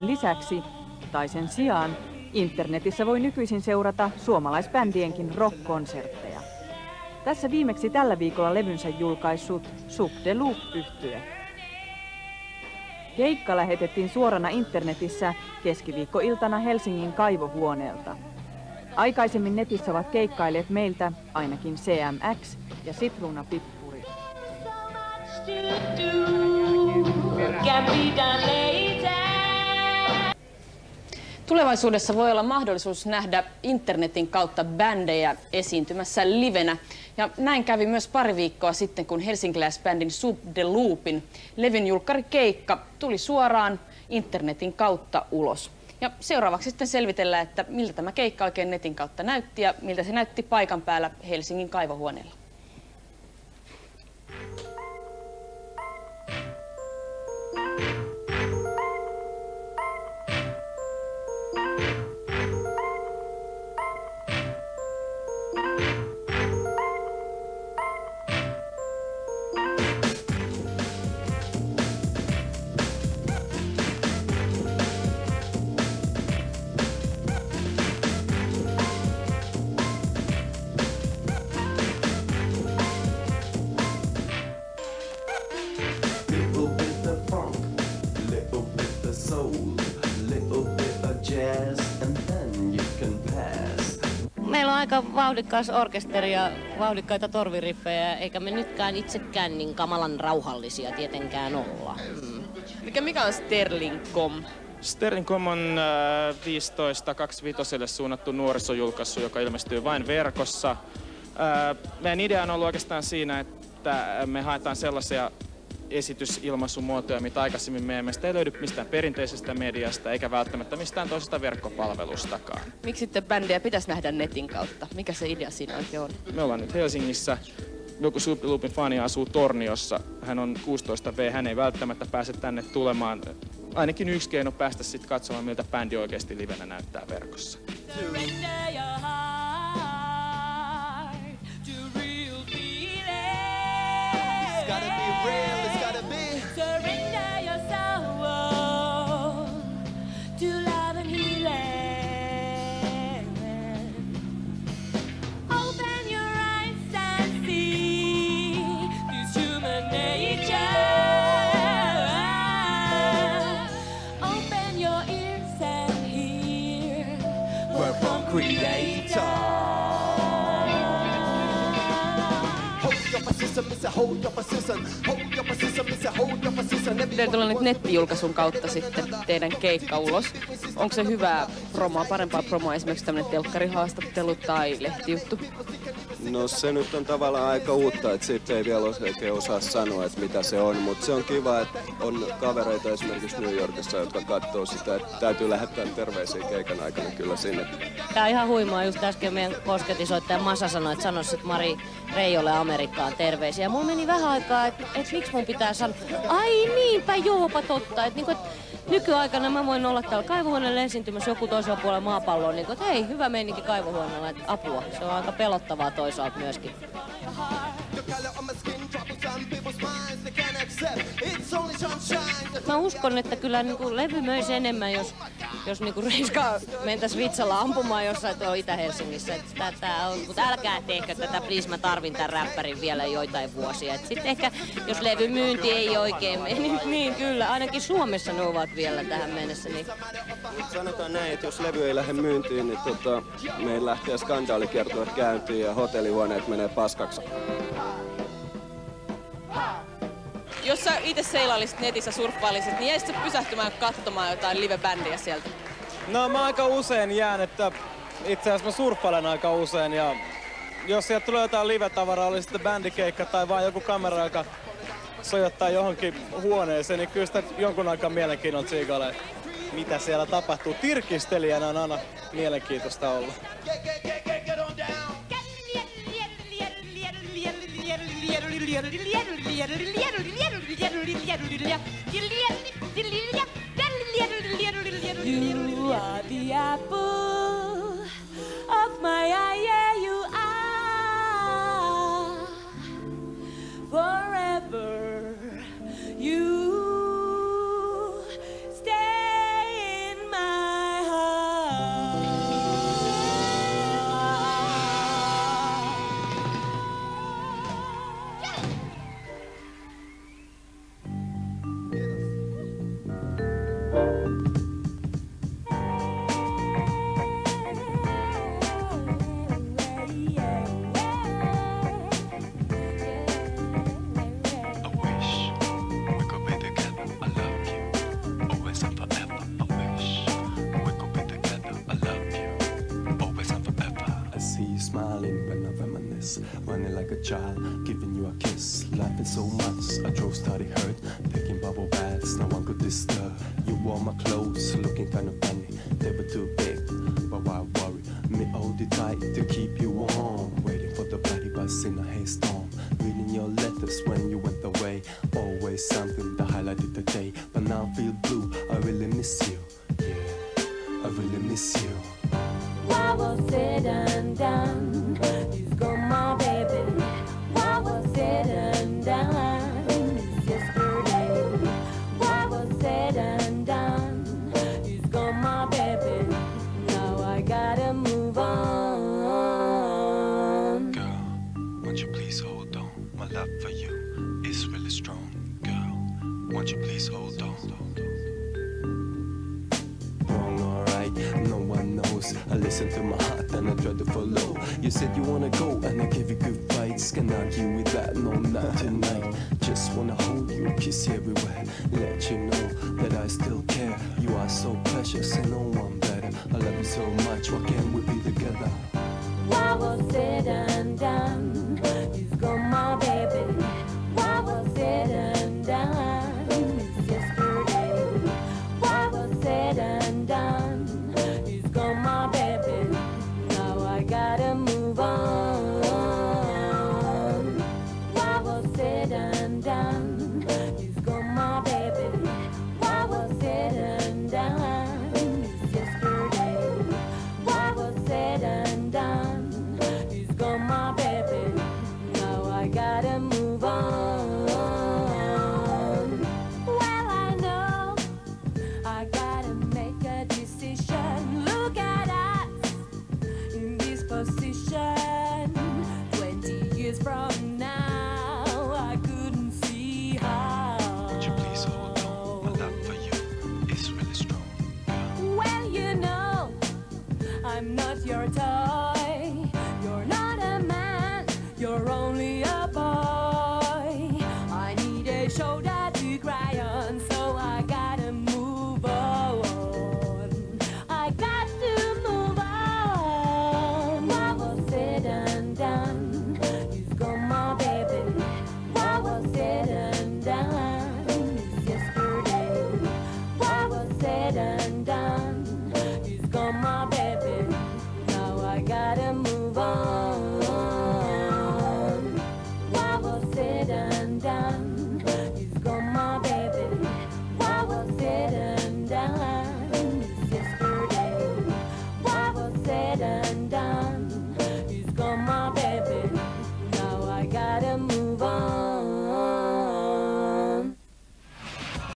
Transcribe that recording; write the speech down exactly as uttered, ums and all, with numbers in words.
Lisäksi, tai sen sijaan, internetissä voi nykyisin seurata suomalaisbändienkin rock-konsertteja. Tässä viimeksi tällä viikolla levynsä julkaissut Soup de Loop-yhtye. Keikka lähetettiin suorana internetissä keskiviikkoiltana Helsingin kaivohuoneelta. Aikaisemmin netissä ovat keikkailleet meiltä ainakin C M X ja Sitruuna Pippuri. Tulevaisuudessa voi olla mahdollisuus nähdä internetin kautta bändejä esiintymässä livenä. Ja näin kävi myös pari viikkoa sitten, kun helsinkiläisbändin Soup de Loopin levyn julkkarikeikka tuli suoraan internetin kautta ulos. Ja seuraavaksi sitten selvitellään, että miltä tämä keikka oikein netin kautta näytti ja miltä se näytti paikan päällä Helsingin kaivohuoneella. Meillä on aika vauhdikas orkesteri ja vauhdikkaita torviriffejä, eikä me nytkään itsekään niin kamalan rauhallisia tietenkään olla. Mm. Mikä, mikä on Sterling.com? Sterling.com on äh, viisitoista kaksikymmentäviisi suunnattu nuorisojulkaisu, joka ilmestyy vain verkossa. Äh, meidän idea on ollut oikeastaan siinä, että me haetaan sellaisia esitysilmaisumuotoja, mitä aikaisemmin meidän mielestä ei löydy mistään perinteisestä mediasta eikä välttämättä mistään toisesta verkkopalvelustakaan. Miksi sitten bändiä pitäisi nähdä netin kautta? Mikä se idea siinä oikein on? Me ollaan nyt Helsingissä. Joku Soup de Loopin fani asuu Torniossa. Hän on kuusitoista vuotias, hän ei välttämättä pääse tänne tulemaan. Ainakin yksi keino päästä sitten katsomaan, miltä bändi oikeasti livenä näyttää verkossa. Teillä tulee nyt nettijulkaisun kautta sitten teidän keikka ulos. Onko se hyvää promoa, parempaa promoa, esimerkiksi tämmöinen telkkarihaastattelu tai lehtijuttu? No se nyt on tavallaan aika uutta, että siitä ei vielä oikein osaa sanoa, että mitä se on, mutta se on kiva, että on kavereita esimerkiksi New Yorkissa, jotka katsoo sitä, että täytyy lähettää terveisiä keikan aikana kyllä sinne. Tää on ihan huimaa, just äsken meidän kosketisoittaja Masa sanoi, että sanois sit Mari Reijolle Amerikkaan terveisiä. Mulla meni vähän aikaa, että et miksi mun pitää sanoa, ai niinpä joopa totta, että niinku, et nykyaikana mä voin olla täällä kaivohuoneella esiintymässä joku toisella puolella maapalloa, niin että hei, hyvä meininki kaivohuoneella, että apua. Se on aika pelottavaa toisaalta myöskin. Mä uskon, että kyllä niin kuin levy möisi enemmän, jos, jos niin kuin Reiska mentäisi vitsalla ampumaan jossain tuolla Itä-Helsingissä. Tää, tää on, mutta älkää tehkö tätä, please, mä tarvin tämän räppärin vielä joitain vuosia. Sitten ehkä, jos levymyynti ei oikein mene, niin, niin kyllä, ainakin Suomessa ne ovat vielä tähän mennessä. Niin. Sanotaan näin, että jos levy ei lähde myyntiin, niin tota, meillä lähtee skandaalikiertue käyntiin ja hotellihuoneet menee paskaksi. Jos sä itse seilailisit netissä, surffailisit, niin jäisit sä pysähtymään katsomaan jotain live-bändiä sieltä? No mä aika usein jään, että itse asiassa mä surffailen aika usein ja jos sieltä tulee jotain live-tavaraa, oli sitten bändikeikka tai vaan joku kamera, joka sojottaa johonkin huoneeseen, niin kyllä sitä jonkun aikaa mielenkiinnolla tsiikailee, mitä siellä tapahtuu. Tirkistelijänä on aina mielenkiintoista olla. You are the apple of my eye, yeah, you are forever. You stay smiling when I reminisce, running like a child, giving you a kiss, laughing so much I drove started hurt, taking bubble baths, no one could disturb. You wore my clothes, looking kind of funny, they were too big, but why worry? Me hold it tight to keep you warm, waiting for the bloody bus in a hailstorm, reading your letters when you went away, always something that highlighted the day, but now I feel blue, I really miss you, yeah, I really miss you. What was said and done is gone, my baby. What was said and done is yesterday. What was said and done is gone, my baby. Now I gotta move on. Girl, won't you please hold on? My love for you is really strong. Girl, won't you please hold on? Wrong or right, no one knows. I listen to my heart and I try to follow. You said you wanna go and I gave you good vibes. Can argue with that, no, not tonight. Just wanna hold you, kiss you everywhere, let you know that I still care. You are so precious and no one better. I love you so much, why can't we be together? What was said and done is gone, my baby. What was said and done is yesterday. What was said and done is gone, my baby. Now I gotta move on. What was said and done is gone, my baby. What was said and done is yesterday. What was said and done is gone, my baby. Now I gotta move on. Well, I know I gotta make a decision. Look at us in this position. Twenty years from now, I couldn't see how. Would you please hold on? My love for you is really strong. Well, you know, I'm not your toy. You're not a man, you're only a boy. I need a shoulder to cry on, so I gotta move on. I got to move on. What was said and done is gone, my baby. What was said and done is yesterday. What was said and done is gone, my baby. Now I gotta move on. What was said and done is gone, my baby. What was said and done is yesterday. What was said and